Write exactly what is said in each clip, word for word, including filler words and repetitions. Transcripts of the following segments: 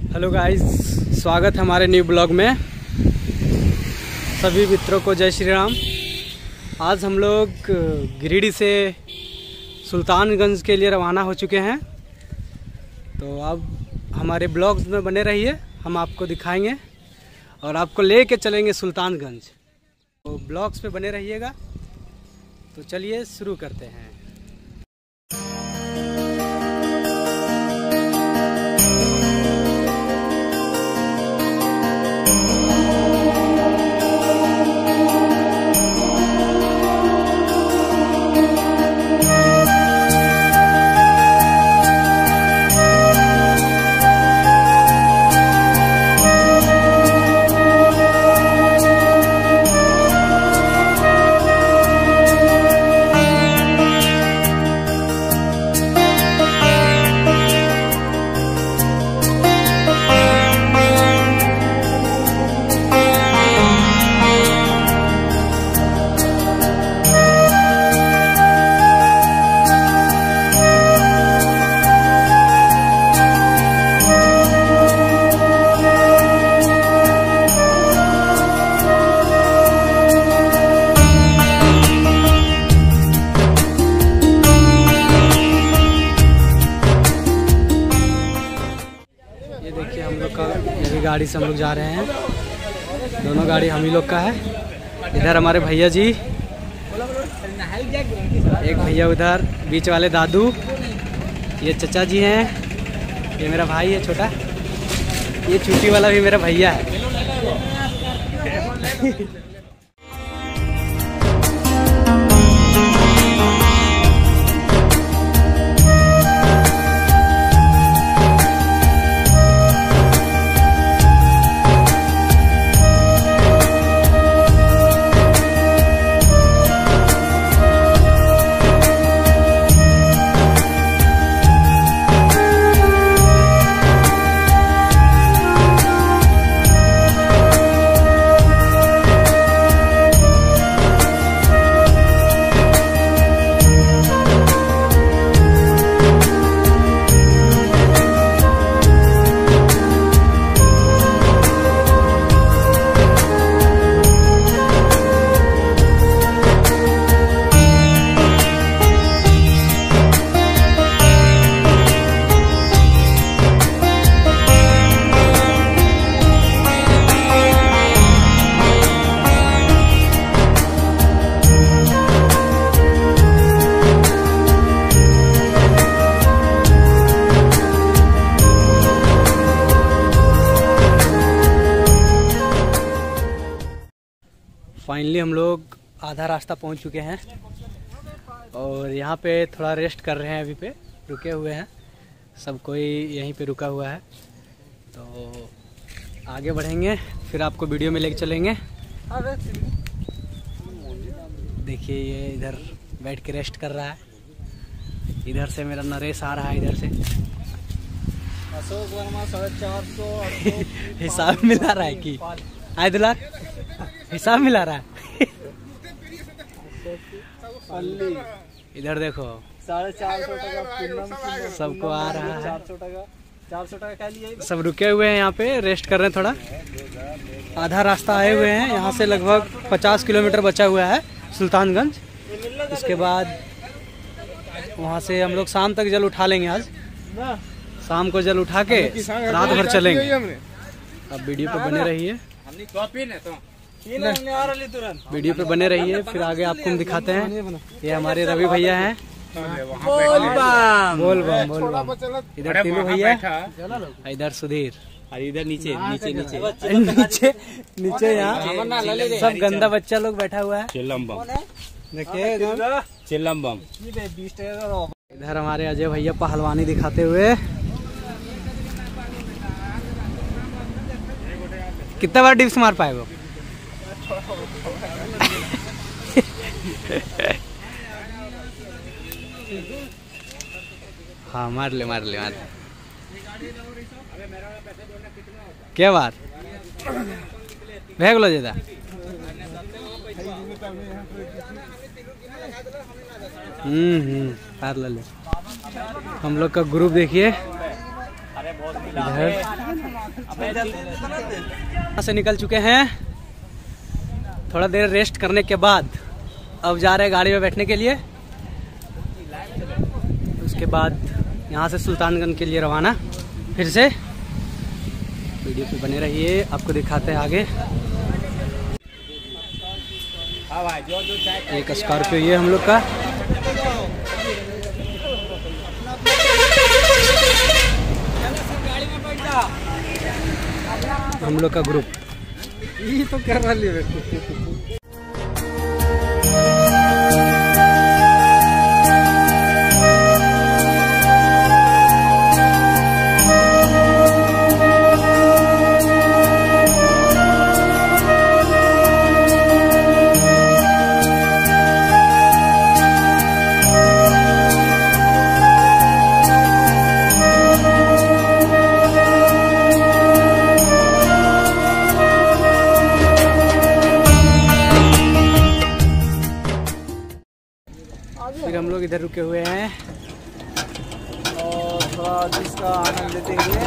Hello guys, स्वागत है हमारे न्यू ब्लॉग में। सभी मित्रों को जय श्री राम। आज हम लोग गिरिडीह से सुल्तानगंज के लिए रवाना हो चुके हैं। तो अब हमारे ब्लॉग्स में बने रहिए, हम आपको दिखाएंगे और आपको लेके चलेंगे सुल्तानगंज। तो ब्लॉग्स पे बने रहिएगा। तो चलिए शुरू करते हैं। गाड़ी से हम लोग जा रहे हैं। दोनों गाड़ी हम ही लोग का है। इधर हमारे भैया जी, एक भैया उधर बीच वाले दादू, ये चचा जी हैं, ये मेरा भाई है छोटा, ये चूटी वाला भी मेरा भैया है। फाइनली हम लोग आधा रास्ता पहुंच चुके हैं और यहाँ पे थोड़ा रेस्ट कर रहे हैं। अभी पे रुके हुए हैं, सब कोई यहीं पे रुका हुआ है। तो आगे बढ़ेंगे, फिर आपको वीडियो में लेके चलेंगे। देखिए ये इधर बैठ के रेस्ट कर रहा है। इधर से मेरा नरेश आ रहा है, इधर से अशोक वर्मा साढ़े चार सौ हिसाब मिला रहा है कि आए दुलार हिसाब मिला रहा है। इधर देखो साढ़े चार सौ टका सबको आ रहा है। चार सौ टका चार सौ टका क्या लिए? सब रुके हुए हैं यहाँ पे, रेस्ट कर रहे हैं थोड़ा। आधा रास्ता आए हुए हैं, यहाँ से लगभग पचास किलोमीटर बचा हुआ है सुल्तानगंज। इसके बाद वहाँ से हम लोग शाम तक जल उठा लेंगे। आज शाम को जल उठा के रात भर चलेंगे। अब वीडियो पे बने रहिए, वीडियो पे बने रहिए, फिर आगे आपको हम दिखाते हैं। ये हमारे रवि भैया हैं, बोल बम बोल बम बोल बम। इधर तीनों भैया, इधर सुधीर, और इधर नीचे नीचे नीचे नीचे नीचे यहाँ सब गंदा बच्चा लोग बैठा हुआ है। चिल्लम बम देखिए, चिल्लम बम। इधर हमारे अजय भैया पहलवानी दिखाते हुए। कितना बार डिप्स मार पाए वो? हाँ मार ले मार ले मार ले। क्या बात भेगलो ज्यादा। हम्म हम्म पार ले। हम लोग का ग्रुप देखिए, इधर यहाँ से निकल चुके हैं। थोड़ा देर रेस्ट करने के बाद अब जा रहे हैं गाड़ी में बैठने के लिए। उसके बाद यहाँ से सुल्तानगंज के लिए रवाना फिर से। वीडियो पे बने रहिए, आपको दिखाते हैं आगे। एक स्कॉर्पियो ये हम लोग का। हम लोग का ग्रुप ये तो कर रहा है। फिर हम लोग इधर रुके हुए हैं और थोड़ा इसका आनंद लेते हुए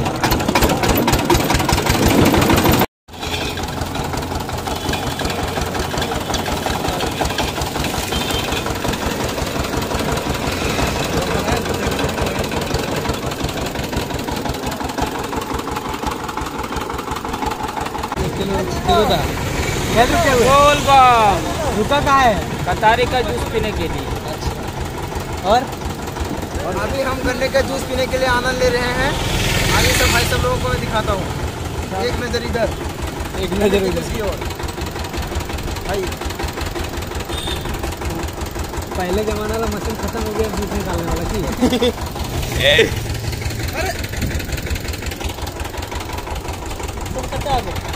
रुका कहाँ है? कतारी का जूस पीने के लिए। और और अभी हम गन्ने का जूस पीने के लिए आनंद ले रहे हैं। आगे सब भाई सब लोगों को मैं दिखाता हूँ। एक नज़र इधर, एक नज़र इधर की ओर। भाई पहले जमाना वाला मशीन खत्म हो गया, जूस निकालने वाला की अरे तुम कहाँ आ गए?